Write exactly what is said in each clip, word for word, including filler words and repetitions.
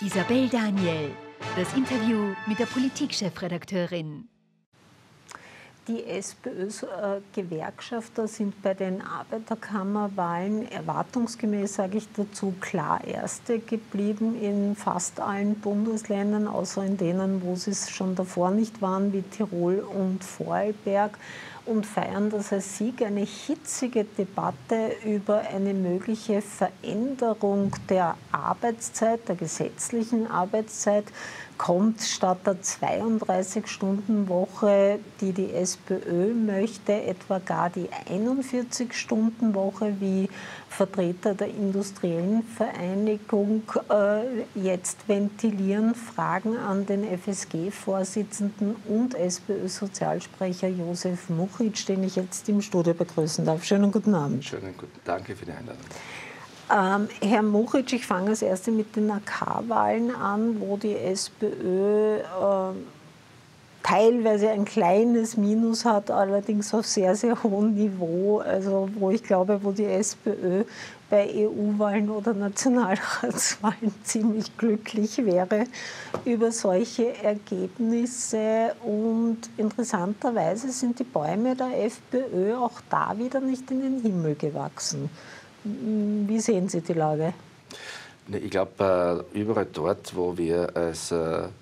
Isabel Daniel, das Interview mit der Politikchefredakteurin. Die SPÖ-Gewerkschafter sind bei den Arbeiterkammerwahlen erwartungsgemäß, sage ich dazu, klar Erste geblieben in fast allen Bundesländern, außer in denen, wo sie es schon davor nicht waren, wie Tirol und Vorarlberg, und feiern das als Sieg. Eine hitzige Debatte über eine mögliche Veränderung der Arbeitszeit, der gesetzlichen Arbeitszeit, kommt statt der zweiunddreißig-Stunden-Woche, die die SPÖ möchte, etwa gar die einundvierzig-Stunden-Woche, wie Vertreter der Industriellen Vereinigung äh, jetzt ventilieren. Fragen an den F S G-Vorsitzenden und SPÖ-Sozialsprecher Josef Muchitsch, den ich jetzt im Studio begrüßen darf. Schönen guten Abend. Schönen guten Dank, danke für die Einladung. Ähm, Herr Muchitsch, ich fange als Erste mit den A K-Wahlen an, wo die SPÖ äh, teilweise ein kleines Minus hat, allerdings auf sehr, sehr hohem Niveau. Also wo ich glaube, wo die SPÖ bei E U-Wahlen oder Nationalratswahlen ziemlich glücklich wäre über solche Ergebnisse. Und interessanterweise sind die Bäume der FPÖ auch da wieder nicht in den Himmel gewachsen. Wie sehen Sie die Lage? Ich glaube, überall dort, wo wir als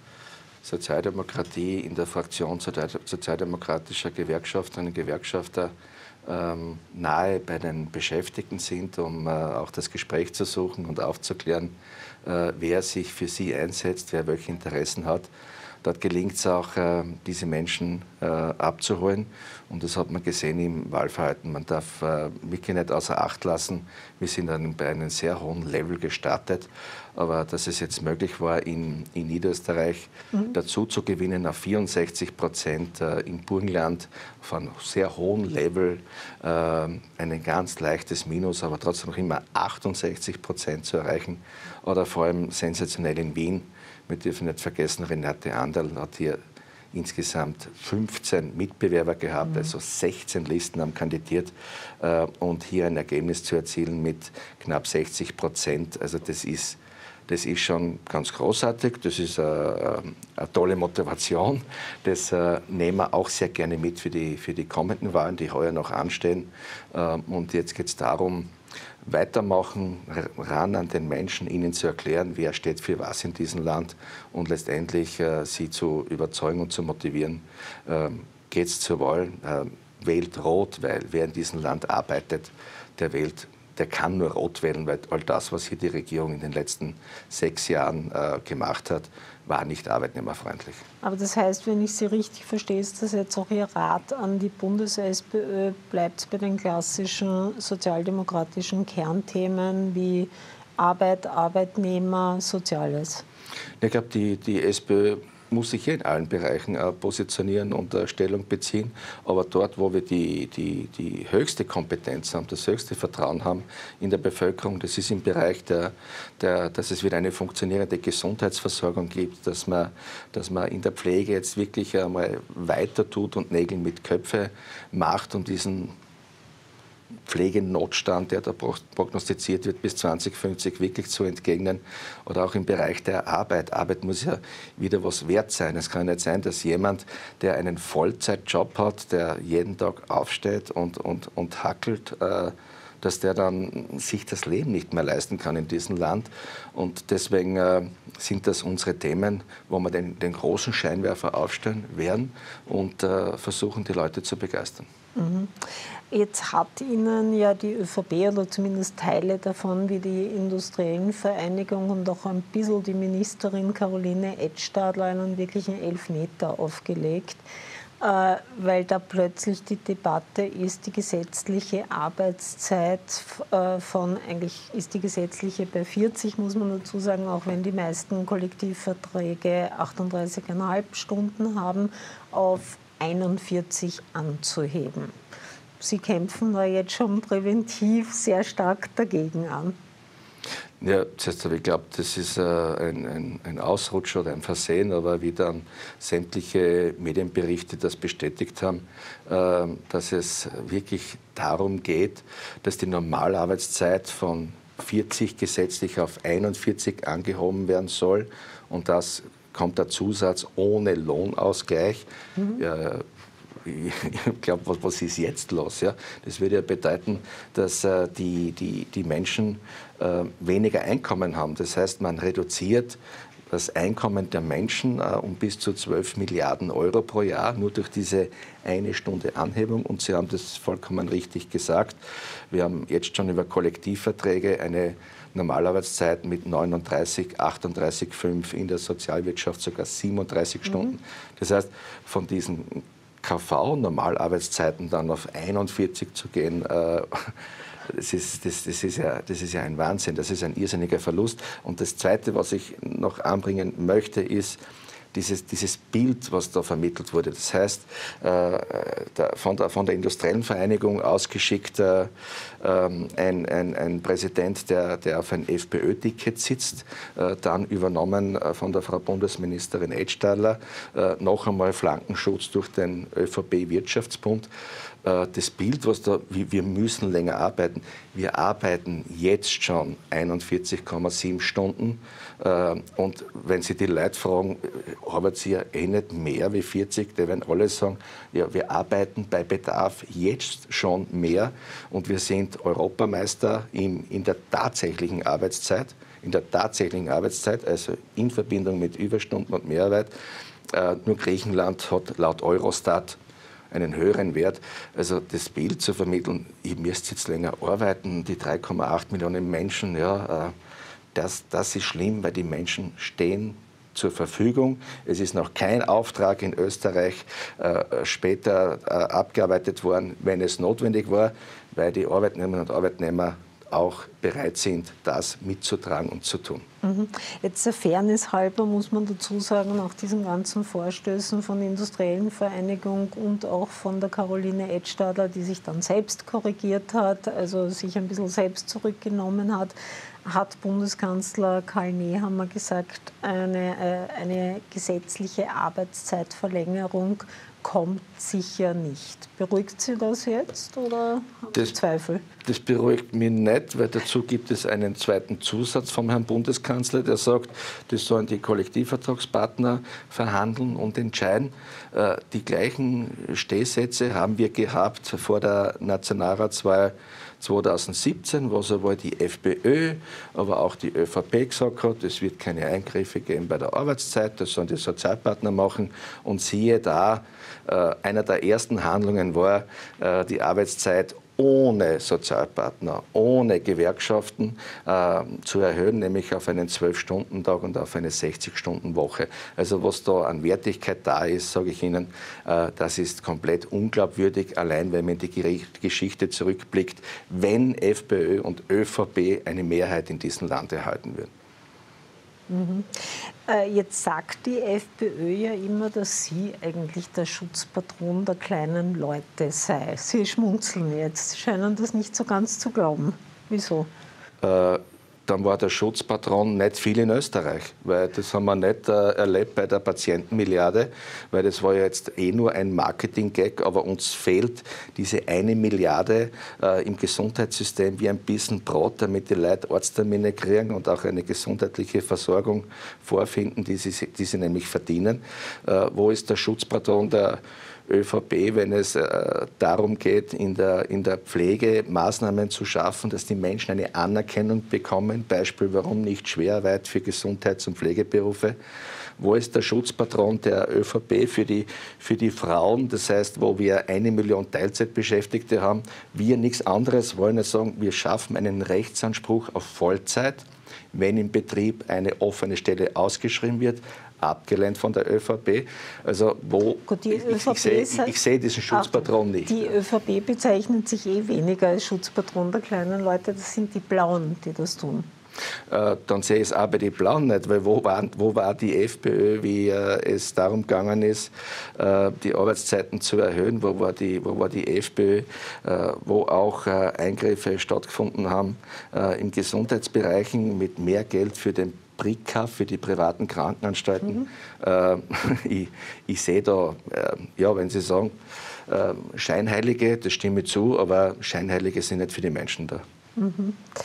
Sozialdemokratie in der Fraktion sozialdemokratischer Gewerkschafterinnen und Gewerkschafter ähm, nahe bei den Beschäftigten sind, um äh, auch das Gespräch zu suchen und aufzuklären, äh, wer sich für sie einsetzt, wer welche Interessen hat. Dort gelingt es auch, äh, diese Menschen äh, abzuholen. Und das hat man gesehen im Wahlverhalten. Man darf äh, wirklich nicht außer Acht lassen. Wir sind dann bei einem sehr hohen Level gestartet. Aber dass es jetzt möglich war, in, in Niederösterreich mhm. dazu zu gewinnen auf vierundsechzig Prozent, äh, im Burgenland auf einem sehr hohen Level, äh, ein ganz leichtes Minus, aber trotzdem noch immer achtundsechzig Prozent zu erreichen. Oder vor allem sensationell in Wien. Wir dürfen nicht vergessen, Renate Anderl hat hier insgesamt fünfzehn Mitbewerber gehabt, mhm. also sechzehn Listen haben kandidiert äh, und hier ein Ergebnis zu erzielen mit knapp sechzig Prozent. Also das ist, das ist schon ganz großartig, das ist äh, eine tolle Motivation. Das äh, nehmen wir auch sehr gerne mit für die, für die kommenden Wahlen, die heuer noch anstehen. Äh, und jetzt geht es darum, weitermachen, ran an den Menschen, ihnen zu erklären, wer steht für was in diesem Land und letztendlich äh, sie zu überzeugen und zu motivieren. Ähm, geht es zur Wahl, äh, wählt Rot, weil wer in diesem Land arbeitet, der wählt, der kann nur Rot wählen, weil all das, was hier die Regierung in den letzten sechs Jahren äh, gemacht hat, war nicht arbeitnehmerfreundlich. Aber das heißt, wenn ich Sie richtig verstehe, ist das jetzt auch Ihr Rat an die Bundes-SPÖ, bleibt es bei den klassischen sozialdemokratischen Kernthemen wie Arbeit, Arbeitnehmer, Soziales? Ich glaube, die, die SPÖ muss sich hier in allen Bereichen äh, positionieren und äh, Stellung beziehen. Aber dort, wo wir die, die, die höchste Kompetenz haben, das höchste Vertrauen haben in der Bevölkerung, das ist im Bereich, der, der, dass es wieder eine funktionierende Gesundheitsversorgung gibt, dass man, dass man in der Pflege jetzt wirklich einmal weiter tut und Nägel mit Köpfe macht, um diesen Pflegenotstand, der da prognostiziert wird, bis zwanzig fünfzig wirklich zu entgegnen. Oder auch im Bereich der Arbeit. Arbeit muss ja wieder was wert sein. Es kann nicht sein, dass jemand, der einen Vollzeitjob hat, der jeden Tag aufsteht und, und, und hackelt, äh, dass der dann sich das Leben nicht mehr leisten kann in diesem Land. Und deswegen äh, sind das unsere Themen, wo wir den, den großen Scheinwerfer aufstellen werden und äh, versuchen, die Leute zu begeistern. Mhm. Jetzt hat Ihnen ja die ÖVP oder zumindest Teile davon, wie die Industriellen Vereinigung und auch ein bisschen die Ministerin Caroline Edstadler, einen wirklichen Elfmeter aufgelegt, äh, weil da plötzlich die Debatte ist, die gesetzliche Arbeitszeit äh, von, eigentlich ist die gesetzliche bei vierzig, muss man dazu sagen, auch wenn die meisten Kollektivverträge achtunddreißig Komma fünf Stunden haben, auf einundvierzig anzuheben. Sie kämpfen da jetzt schon präventiv sehr stark dagegen an. Ja, das heißt, ich glaube, das ist äh, ein, ein, ein Ausrutscher oder ein Versehen, aber wie dann sämtliche Medienberichte das bestätigt haben, äh, dass es wirklich darum geht, dass die Normalarbeitszeit von vierzig gesetzlich auf einundvierzig angehoben werden soll. Und das kommt der Zusatz ohne Lohnausgleich. Mhm. Ja, ich glaube, was, was ist jetzt los? Ja? Das würde ja bedeuten, dass äh, die, die, die Menschen äh, weniger Einkommen haben. Das heißt, man reduziert das Einkommen der Menschen äh, um bis zu zwölf Milliarden Euro pro Jahr, nur durch diese eine Stunde Anhebung. Und Sie haben das vollkommen richtig gesagt. Wir haben jetzt schon über Kollektivverträge eine Normalarbeitszeit mit neununddreißig, achtunddreißig Komma fünf, in der Sozialwirtschaft sogar siebenunddreißig Stunden. Mhm. Das heißt, von diesen K V-Normalarbeitszeiten dann auf einundvierzig zu gehen, äh, das, ist, das, das, ist ja, das ist ja ein Wahnsinn, das ist ein irrsinniger Verlust. Und das Zweite, was ich noch anbringen möchte, ist dieses, dieses Bild, was da vermittelt wurde. Das heißt, äh, der, von, der, von der Industriellen Vereinigung ausgeschickt äh, ein, ein, ein Präsident, der, der auf ein FPÖ-Ticket sitzt, äh, dann übernommen äh, von der Frau Bundesministerin Edstadler, äh, noch einmal Flankenschutz durch den ÖVP-Wirtschaftsbund. Das Bild, was da, wir müssen länger arbeiten. Wir arbeiten jetzt schon einundvierzig Komma sieben Stunden. Und wenn Sie die Leute fragen, arbeiten Sie ja eh nicht mehr wie vierzig, die werden alle sagen, ja, wir arbeiten bei Bedarf jetzt schon mehr. Und wir sind Europameister in, in der tatsächlichen Arbeitszeit. In der tatsächlichen Arbeitszeit, also in Verbindung mit Überstunden und Mehrarbeit. Nur Griechenland hat laut Eurostat einen höheren Wert. Also das Bild zu vermitteln, ihr müsst jetzt länger arbeiten, die drei Komma acht Millionen Menschen, ja, das, das ist schlimm, weil die Menschen stehen zur Verfügung. Es ist noch kein Auftrag in Österreich äh, später äh, abgearbeitet worden, wenn es notwendig war, weil die Arbeitnehmerinnen und Arbeitnehmer auch bereit sind, das mitzutragen und zu tun. Jetzt der Fairness halber muss man dazu sagen, nach diesen ganzen Vorstößen von der Industriellen Vereinigung und auch von der Caroline Edstadler, die sich dann selbst korrigiert hat, also sich ein bisschen selbst zurückgenommen hat, hat Bundeskanzler Karl Nehammer gesagt, eine, eine gesetzliche Arbeitszeitverlängerung kommt sicher nicht. Beruhigt Sie das jetzt oder haben Sie Zweifel? Das beruhigt mich nicht, weil dazu gibt es einen zweiten Zusatz vom Herrn Bundeskanzler, der sagt, das sollen die Kollektivvertragspartner verhandeln und entscheiden. Die gleichen Stehsätze haben wir gehabt vor der Nationalratswahl zweitausendsiebzehn, wo sowohl die FPÖ, aber auch die ÖVP gesagt hat, es wird keine Eingriffe geben bei der Arbeitszeit, das sollen die Sozialpartner machen. Und siehe da, äh, einer der ersten Handlungen war, äh, die Arbeitszeit ohne Sozialpartner, ohne Gewerkschaften äh, zu erhöhen, nämlich auf einen zwölf-Stunden-Tag und auf eine sechzig-Stunden-Woche. Also was da an Wertigkeit da ist, sage ich Ihnen, äh, das ist komplett unglaubwürdig, allein wenn man in die Geschichte zurückblickt, wenn FPÖ und ÖVP eine Mehrheit in diesem Land erhalten würden. Mhm. Äh, jetzt sagt die FPÖ ja immer, dass sie eigentlich der Schutzpatron der kleinen Leute sei. Sie schmunzeln jetzt, Sie scheinen das nicht so ganz zu glauben. Wieso? Äh, dann war der Schutzpatron nicht viel in Österreich, weil das haben wir nicht äh, erlebt bei der Patientenmilliarde, weil das war ja jetzt eh nur ein Marketing-Gag, aber uns fehlt diese eine Milliarde äh, im Gesundheitssystem wie ein bisschen Brot, damit die Leute Arzttermine kriegen und auch eine gesundheitliche Versorgung vorfinden, die sie, die sie nämlich verdienen. Äh, wo ist der Schutzpatron der ÖVP, wenn es äh, darum geht, in der, in der Pflege Maßnahmen zu schaffen, dass die Menschen eine Anerkennung bekommen, Beispiel, warum nicht Schwerarbeit für Gesundheits- und Pflegeberufe. Wo ist der Schutzpatron der ÖVP für die, für die Frauen, das heißt, wo wir eine Million Teilzeitbeschäftigte haben, wir nichts anderes wollen als sagen, wir schaffen einen Rechtsanspruch auf Vollzeit, wenn im Betrieb eine offene Stelle ausgeschrieben wird, abgelehnt von der ÖVP. Also wo Gut, die ich, ÖVP ich, sehe, ich, ich sehe diesen Schutzpatron nicht. Die ÖVP bezeichnet sich eh weniger als Schutzpatron der kleinen Leute. Das sind die Blauen, die das tun. Äh, dann sehe ich es auch bei den Blauen nicht, weil wo war, wo war die FPÖ, wie äh, es darum gegangen ist, äh, die Arbeitszeiten zu erhöhen, wo war die, wo war die FPÖ, äh, wo auch äh, Eingriffe stattgefunden haben äh, in Gesundheitsbereichen mit mehr Geld für den Brika, für die privaten Krankenanstalten. Mhm. Äh, ich, ich sehe da, äh, ja, wenn Sie sagen, äh, Scheinheilige, das stimme ich zu, aber Scheinheilige sind nicht für die Menschen da. Mhm.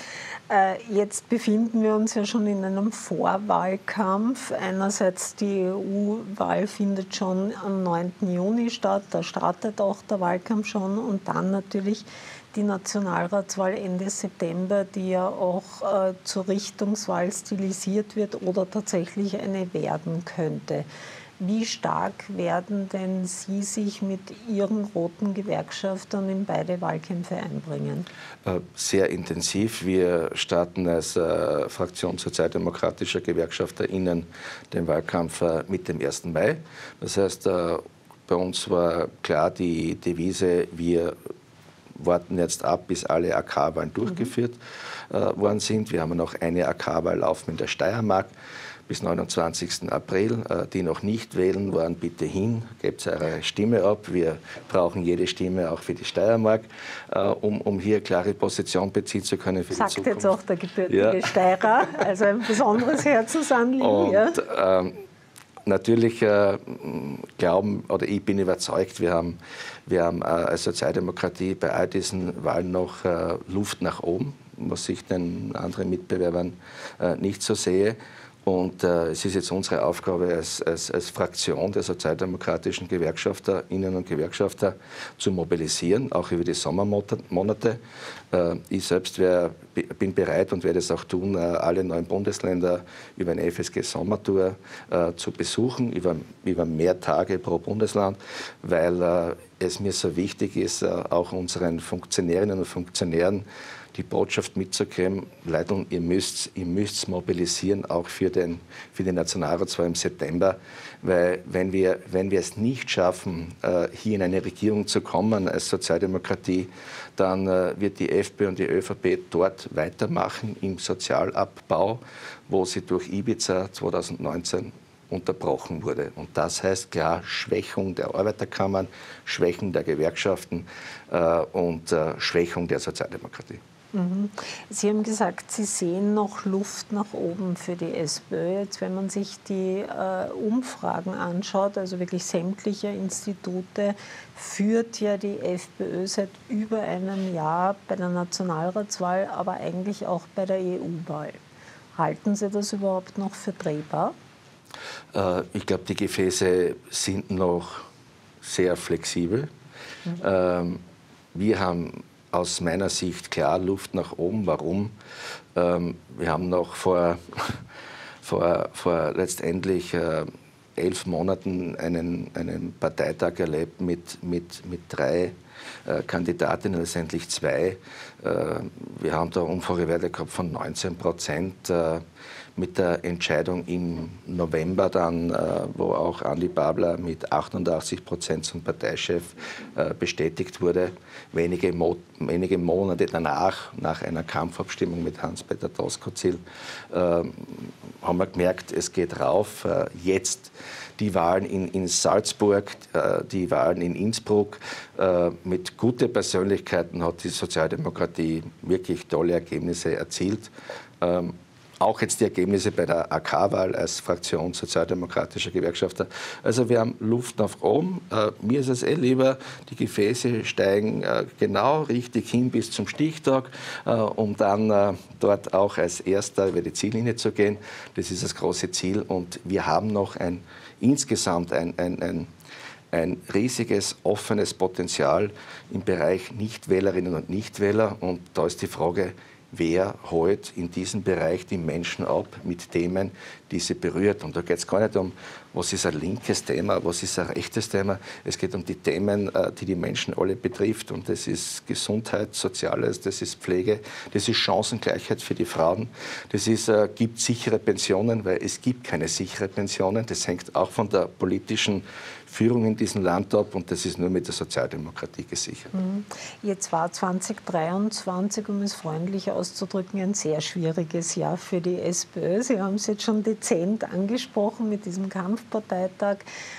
Jetzt befinden wir uns ja schon in einem Vorwahlkampf. Einerseits die E U-Wahl findet schon am neunten Juni statt, da startet auch der Wahlkampf schon. Und dann natürlich die Nationalratswahl Ende September, die ja auch äh, zur Richtungswahl stilisiert wird oder tatsächlich eine werden könnte. Wie stark werden denn Sie sich mit Ihren roten Gewerkschaftern in beide Wahlkämpfe einbringen? Sehr intensiv. Wir starten als äh, Fraktion sozialdemokratischer GewerkschafterInnen den Wahlkampf äh, mit dem ersten Mai. Das heißt, äh, bei uns war klar die Devise, wir warten jetzt ab, bis alle A K-Wahlen durchgeführt äh, worden sind. Wir haben noch eine A K-Wahl laufen in der Steiermark bis neunundzwanzigsten April. Äh, die noch nicht wählen waren, bitte hin, gebt eure Stimme ab. Wir brauchen jede Stimme auch für die Steiermark, äh, um, um hier klare Position beziehen zu können für Sagt die Zukunft. Sagt jetzt auch der gebürtige ja. Steirer, also ein besonderes Herzensanliegen. Und, ja. ähm, Natürlich äh, glauben, oder ich bin überzeugt, wir haben, wir haben äh, als Sozialdemokratie bei all diesen Wahlen noch äh, Luft nach oben, was ich den anderen Mitbewerbern äh, nicht so sehe. Und äh, es ist jetzt unsere Aufgabe als, als, als Fraktion der sozialdemokratischen Gewerkschafterinnen und Gewerkschafter zu mobilisieren, auch über die Sommermonate. Äh, ich selbst wär, bin bereit und werde es auch tun, äh, alle neuen Bundesländer über eine F S G-Sommertour äh, zu besuchen, über, über mehr Tage pro Bundesland, weil äh, es mir so wichtig ist, äh, auch unseren Funktionärinnen und Funktionären die Botschaft mitzugeben, Leute, ihr müsst, ihr müsst mobilisieren, auch für, den, für die Nationalratswahl im September, weil wenn wir, wenn wir es nicht schaffen, hier in eine Regierung zu kommen als Sozialdemokratie, dann wird die FPÖ und die ÖVP dort weitermachen im Sozialabbau, wo sie durch Ibiza zweitausendneunzehn unterbrochen wurde. Und das heißt klar Schwächung der Arbeiterkammern, Schwächung der Gewerkschaften äh, und äh, Schwächung der Sozialdemokratie. Sie haben gesagt, Sie sehen noch Luft nach oben für die SPÖ. Jetzt, wenn man sich die äh, Umfragen anschaut, also wirklich sämtliche Institute, führt ja die FPÖ seit über einem Jahr bei der Nationalratswahl, aber eigentlich auch bei der E U-Wahl. Halten Sie das überhaupt noch für drehbar? Äh, ich glaube, die Gefäße sind noch sehr flexibel. Mhm. Ähm, wir haben aus meiner Sicht klar Luft nach oben. Warum? Ähm, wir haben noch vor, vor, vor letztendlich äh, elf Monaten einen, einen Parteitag erlebt mit, mit, mit drei äh, Kandidatinnen, letztendlich zwei. Äh, wir haben da Umfragewerte gehabt von neunzehn Prozent. Äh, mit der Entscheidung im November dann, äh, wo auch Andi Babler mit achtundachtzig Prozent zum Parteichef äh, bestätigt wurde. Wenige, Mo wenige Monate danach, nach einer Kampfabstimmung mit Hans-Peter Doskozil, äh, haben wir gemerkt, es geht rauf. Äh, jetzt die Wahlen in, in Salzburg, äh, die Wahlen in Innsbruck. Äh, mit guten Persönlichkeiten hat die Sozialdemokratie wirklich tolle Ergebnisse erzielt. Ähm, Auch jetzt die Ergebnisse bei der A K-Wahl als Fraktion sozialdemokratischer Gewerkschafter. Also wir haben Luft nach oben. Äh, mir ist es eh lieber, die Gefäße steigen äh, genau richtig hin bis zum Stichtag, äh, um dann äh, dort auch als Erster über die Ziellinie zu gehen. Das ist das große Ziel. Und wir haben noch ein, insgesamt ein, ein, ein ein riesiges, offenes Potenzial im Bereich Nichtwählerinnen und Nichtwähler. Und da ist die Frage, wer holt in diesem Bereich die Menschen ab mit Themen, die sie berührt. Und da geht es gar nicht um, was ist ein linkes Thema, was ist ein rechtes Thema. Es geht um die Themen, die die Menschen alle betrifft. Und das ist Gesundheit, Soziales, das ist Pflege, das ist Chancengleichheit für die Frauen. Das ist, äh, gibt sichere Pensionen, weil es gibt keine sichere Pensionen. Das hängt auch von der politischen Führung in diesem Land ab und das ist nur mit der Sozialdemokratie gesichert. Jetzt war zweitausenddreiundzwanzig, um es freundlich auszudrücken, ein sehr schwieriges Jahr für die SPÖ. Sie haben es jetzt schon dezent angesprochen mit diesem Kampfparteitag.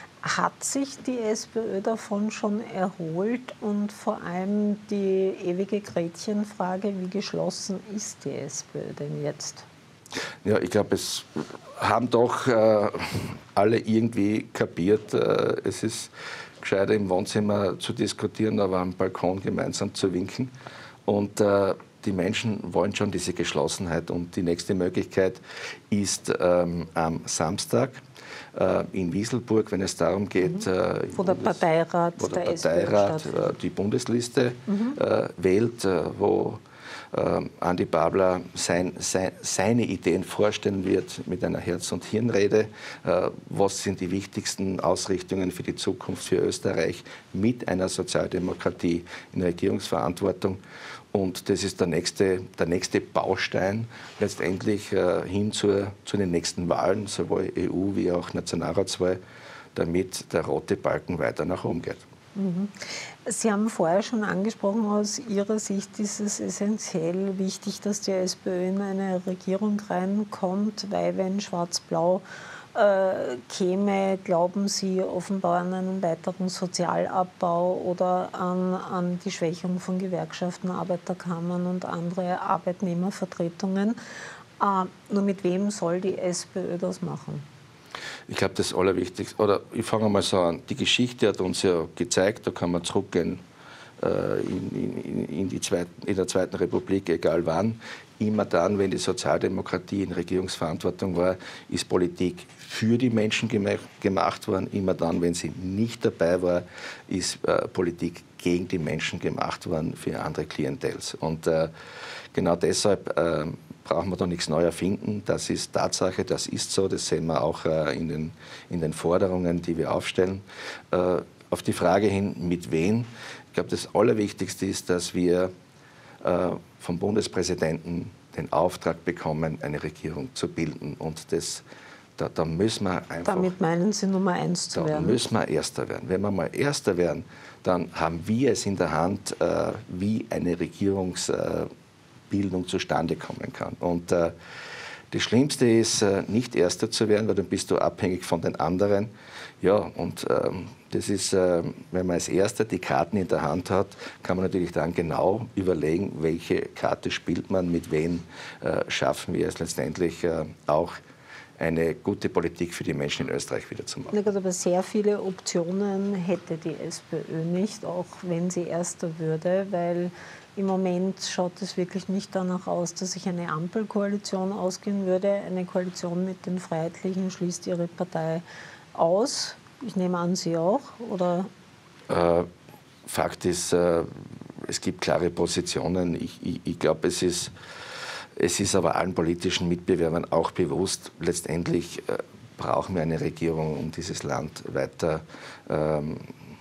Hat sich die SPÖ davon schon erholt und vor allem die ewige Gretchenfrage, wie geschlossen ist die SPÖ denn jetzt? Ja, ich glaube, es haben doch äh, alle irgendwie kapiert, äh, es ist gescheiter im Wohnzimmer zu diskutieren, aber am Balkon gemeinsam zu winken. Und äh, die Menschen wollen schon diese Geschlossenheit. Und die nächste Möglichkeit ist ähm, am Samstag äh, in Wieselburg, wenn es darum geht, mhm. äh, wo der Parteirat, wo der der Parteirat äh, die Bundesliste mhm. äh, wählt, äh, wo äh, Andi Babler sein, sein, seine Ideen vorstellen wird mit einer Herz- und Hirnrede. Äh, was sind die wichtigsten Ausrichtungen für die Zukunft für Österreich mit einer Sozialdemokratie in Regierungsverantwortung? Und das ist der nächste, der nächste Baustein letztendlich äh, hin zur, zu den nächsten Wahlen, sowohl E U- wie auch Nationalratswahl, damit der rote Balken weiter nach oben geht. Mhm. Sie haben vorher schon angesprochen, aus Ihrer Sicht ist es essentiell wichtig, dass die SPÖ in eine Regierung reinkommt, weil wenn Schwarz-Blau äh, käme, glauben Sie offenbar an einen weiteren Sozialabbau oder an, an die Schwächung von Gewerkschaften, Arbeiterkammern und andere Arbeitnehmervertretungen. Äh, nur mit wem soll die SPÖ das machen? Ich glaube, das Allerwichtigste, oder ich fange mal so an, die Geschichte hat uns ja gezeigt, da kann man zurückgehen äh, in, in, in, die zweiten, in der Zweiten Republik, egal wann, immer dann, wenn die Sozialdemokratie in Regierungsverantwortung war, ist Politik für die Menschen gemacht worden. Immer dann, wenn sie nicht dabei war, ist äh, Politik gegen die Menschen gemacht worden für andere Klientels. Und äh, genau deshalb äh, brauchen wir da nichts neu erfinden. Das ist Tatsache, das ist so, das sehen wir auch äh, in, den, in den Forderungen, die wir aufstellen. Äh, auf die Frage hin, mit wem? Ich glaube, das Allerwichtigste ist, dass wir äh, vom Bundespräsidenten den Auftrag bekommen, eine Regierung zu bilden. Und das, da, da müssen wir einfach... Damit meinen Sie Nummer eins zu da werden? Da müssen wir Erster werden. Wenn wir mal Erster werden, dann haben wir es in der Hand, äh, wie eine Regierungs... Äh, Bildung zustande kommen kann. Und äh, das Schlimmste ist, äh, nicht Erster zu werden, weil dann bist du abhängig von den anderen. Ja, und ähm, das ist, äh, wenn man als Erster die Karten in der Hand hat, kann man natürlich dann genau überlegen, welche Karte spielt man, mit wem äh, schaffen wir es letztendlich äh, auch eine gute Politik für die Menschen in Österreich wieder zu machen. Na gut, aber sehr viele Optionen hätte die SPÖ nicht, auch wenn sie Erster würde, weil im Moment schaut es wirklich nicht danach aus, dass sich eine Ampelkoalition ausgehen würde. Eine Koalition mit den Freiheitlichen schließt Ihre Partei aus. Ich nehme an, Sie auch, oder? Äh, Fakt ist, äh, es gibt klare Positionen. Ich, ich, ich glaube, es ist, es ist aber allen politischen Mitbewerbern auch bewusst, letztendlich äh, brauchen wir eine Regierung, um dieses Land weiter ähm,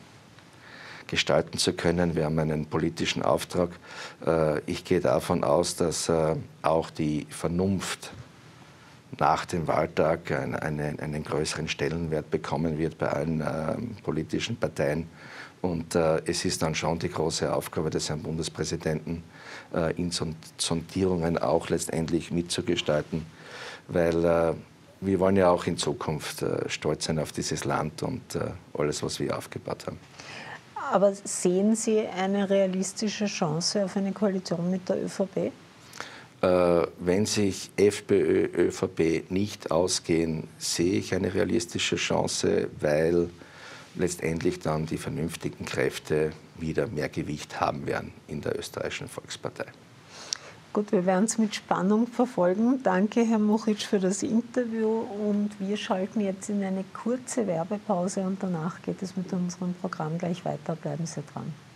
gestalten zu können. Wir haben einen politischen Auftrag. Ich gehe davon aus, dass auch die Vernunft nach dem Wahltag einen, einen, einen größeren Stellenwert bekommen wird bei allen äh, politischen Parteien. Und äh, es ist dann schon die große Aufgabe des Herrn Bundespräsidenten, äh, in Sondierungen auch letztendlich mitzugestalten, weil äh, wir wollen ja auch in Zukunft äh, stolz sein auf dieses Land und äh, alles, was wir aufgebaut haben. Aber sehen Sie eine realistische Chance auf eine Koalition mit der ÖVP? Äh, wenn sich FPÖ, ÖVP nicht ausgehen, sehe ich eine realistische Chance, weil letztendlich dann die vernünftigen Kräfte wieder mehr Gewicht haben werden in der österreichischen Volkspartei. Gut, wir werden es mit Spannung verfolgen. Danke, Herr Mochitsch, für das Interview. Und wir schalten jetzt in eine kurze Werbepause und danach geht es mit unserem Programm gleich weiter. Bleiben Sie dran.